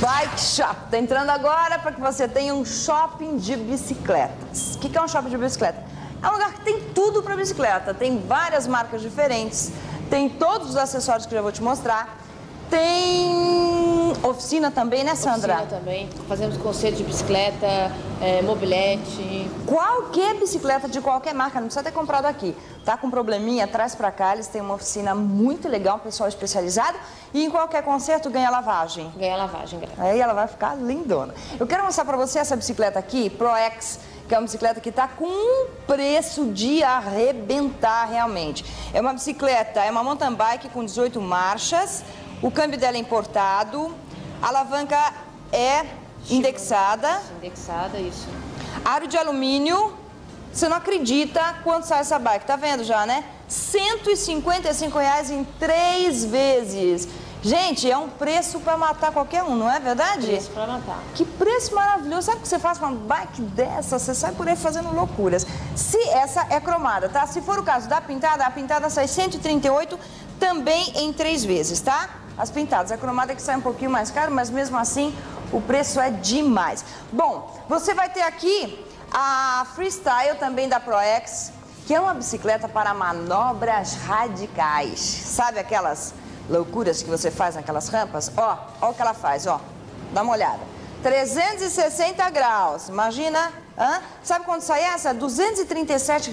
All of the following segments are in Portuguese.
Bike Shop. Tá entrando agora para que você tenha um shopping de bicicletas. O que é um shopping de bicicleta? É um lugar que tem tudo para bicicleta. Tem várias marcas diferentes, tem todos os acessórios que eu já vou te mostrar. Tem oficina também, né, Sandra? Oficina também. Fazemos conserto de bicicleta, mobilete. Qualquer bicicleta de qualquer marca, não precisa ter comprado aqui. Tá com probleminha, traz pra cá, eles têm uma oficina muito legal, um pessoal especializado. E em qualquer conserto ganha lavagem. Ganha lavagem, galera. Aí ela vai ficar lindona. Eu quero mostrar pra você essa bicicleta aqui, Pro X, que é uma bicicleta que tá com um preço de arrebentar realmente. É uma bicicleta, é uma mountain bike com 18 marchas. O câmbio dela é importado, a alavanca é indexada. Indexada, isso. Aro de alumínio, você não acredita quanto sai essa bike, tá vendo já, né? R$155 em 3 vezes. Gente, é um preço para matar qualquer um, não é verdade? Preço para matar. Que preço maravilhoso. Sabe o que você faz com uma bike dessa? Você sai por aí fazendo loucuras. Se essa é cromada, tá? Se for o caso da pintada, a pintada sai R$138 também em 3 vezes, tá? As pintadas, a cromada que sai um pouquinho mais caro, mas mesmo assim o preço é demais. Bom, você vai ter aqui a Freestyle também da Pro X, que é uma bicicleta para manobras radicais. Sabe aquelas loucuras que você faz naquelas rampas? Ó o que ela faz, ó. Dá uma olhada. 360 graus, imagina. Sabe quanto sai essa? R$237.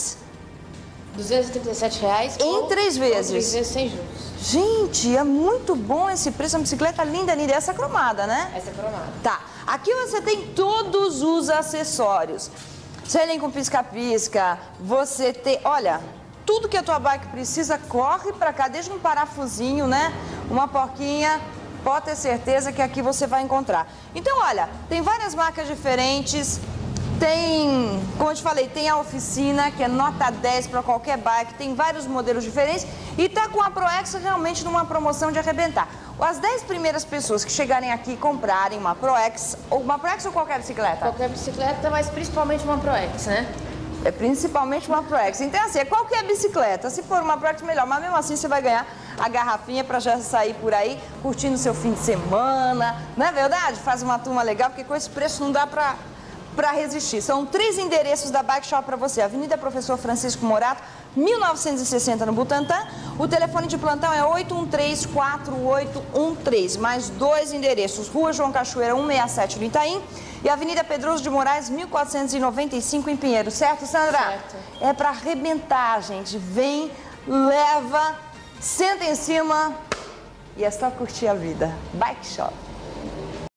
R$237 em 3 vezes. 3 vezes sem juros. Gente, é muito bom esse preço, é uma bicicleta linda, linda. Essa é cromada, né? Essa é cromada. Tá, aqui você tem todos os acessórios. Selim com pisca-pisca, você tem, olha, tudo que a tua bike precisa, corre pra cá, desde um parafusinho, né? Uma porquinha, pode ter certeza que aqui você vai encontrar. Então, olha, tem várias marcas diferentes. Tem, como eu te falei, tem a oficina, que é nota 10 para qualquer bike, tem vários modelos diferentes e tá com a Pro X realmente numa promoção de arrebentar. As 10 primeiras pessoas que chegarem aqui e comprarem uma Pro X ou qualquer bicicleta? Qualquer bicicleta, mas principalmente uma Pro X, né? É principalmente uma Pro X. Então, assim, é qualquer bicicleta. Se for uma Pro X, melhor. Mas mesmo assim, você vai ganhar a garrafinha para já sair por aí, curtindo seu fim de semana. Não é verdade? Faz uma turma legal, porque com esse preço não dá para resistir. São 3 endereços da Bike Shop para você. Avenida Professor Francisco Morato, 1960 no Butantã. O telefone de plantão é 813-4813. Mais 2 endereços. Rua João Cachoeira, 167 no Itaim. E Avenida Pedroso de Moraes, 1495 em Pinheiro. Certo, Sandra? Certo. É para arrebentar, gente. Vem, leva, senta em cima e é só curtir a vida. Bike Shop.